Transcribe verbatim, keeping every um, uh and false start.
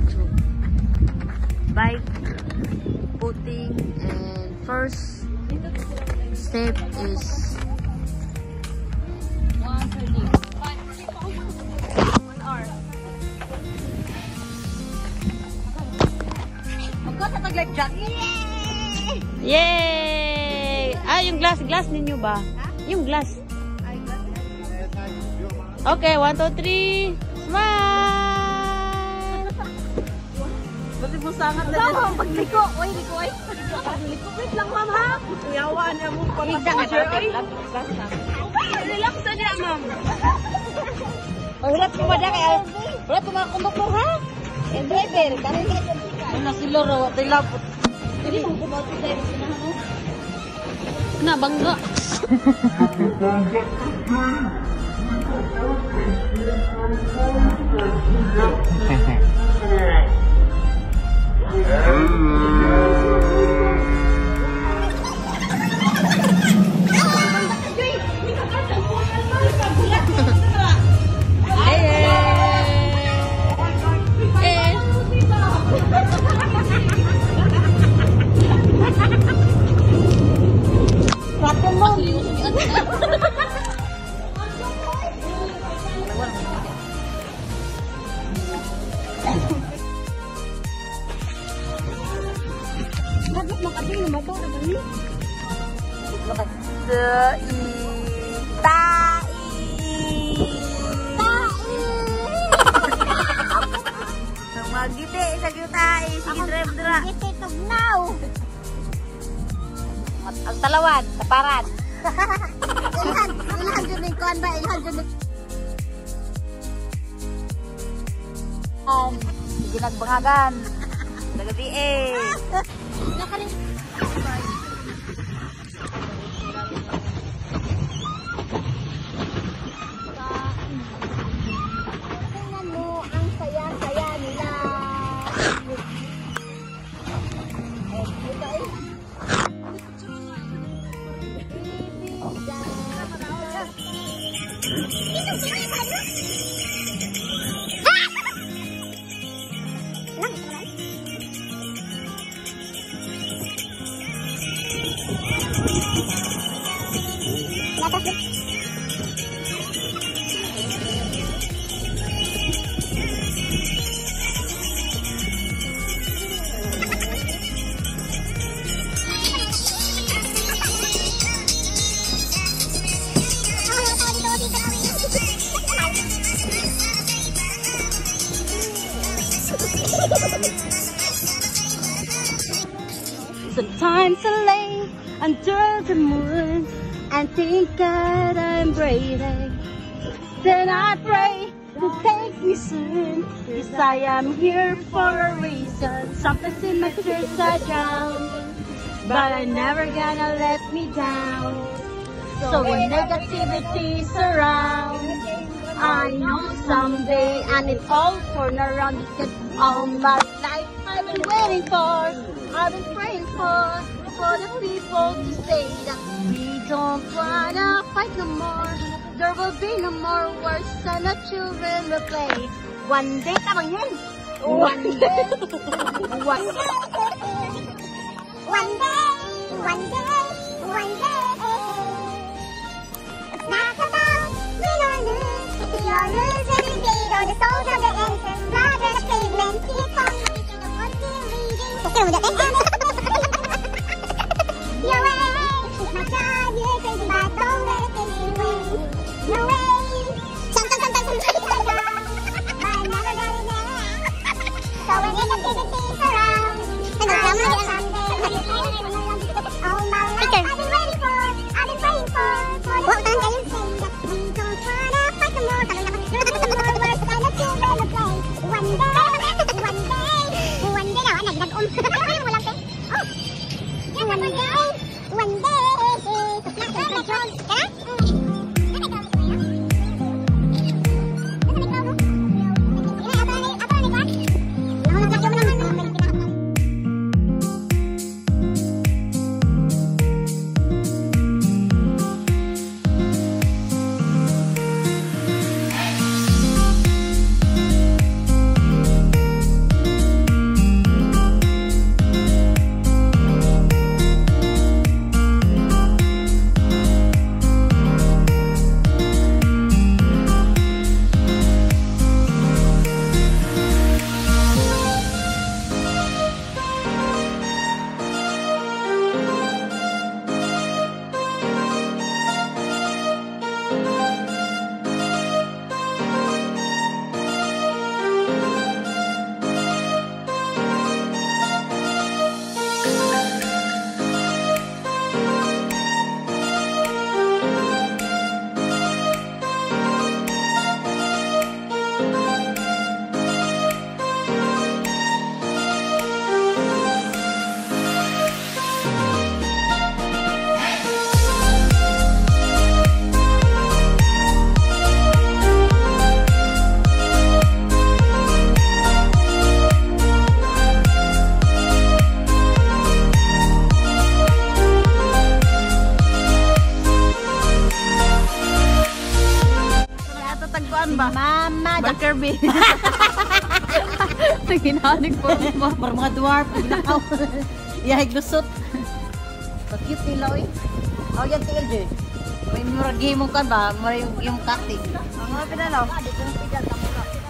So, bike putting, and first step is one thirty. One hour. Magkakatag like Jack. yay! Ah, yung glass, glass ninyo ba? Yung glass. Okay, one, two, three. Smile! Bakit mo sangat na dyan? Pagliko! Uy, liko ay! Pagliko! Wait lang, ma'am, ha? Uyawa na mo. Pag-picture, ay! Relax na niya, ma'am. Hulat mo ba na kaya? Hulat mo mga konduktor, ha? And driver, kami nga sa tika. Ano si Loro, watay lapot. Hindi mong kumati tayo. Na, bangga. Magite, isa kita, sige drive dira. Gite, tugnaw. Ang talawan, taparan. Ilhan, ilhan dyan yung kuhan ba? Ilhan dyan yung... Um, sige nagbangagan. Nagabi eh. Nakarin. Tingnan mo ang saya-saya nila. Eh, ito eh. Sometimes I lay under the moon and think that I'm breathing. Then I pray to take me soon, 'cause I am here for a reason. Sometimes in my tears I drown, but I never gonna let me down. So when negativity surrounds, I know someday and it's all turn around, because all my life I've been waiting for, I've been praying for, for the people to say that we don't wanna fight no more. There will be no more wars and the children will play. One day, tamang yan. One day. One day. One day, one day, one day. It's not about win or lose. If you lose every day, though the souls of the innocent blood on the pavement keep on reaching the one thing leading. Okay, udah eh. Your way, it's not time, you're crazy, but don't let it take you away. No way. Sometimes, sometimes, sometimes, but I never got it there. So when negativity's around, and I know someday. All my life I've been waiting for, I've been praying for, for the people to say that we don't wanna fight no more. No more words and the children will play. One day, one day, one day. Now, nagdag-um. Ano yung walang kuan ba? Mama, Bar Kirby. Ginahanig po mo. Para mga dwarf, ginakaw. Iyahig lusot. So cute nila eh. Oh, yan tingil dyan. May murag game mo ka ba? Mura yung, yung cacti. Ang mga pinalaw.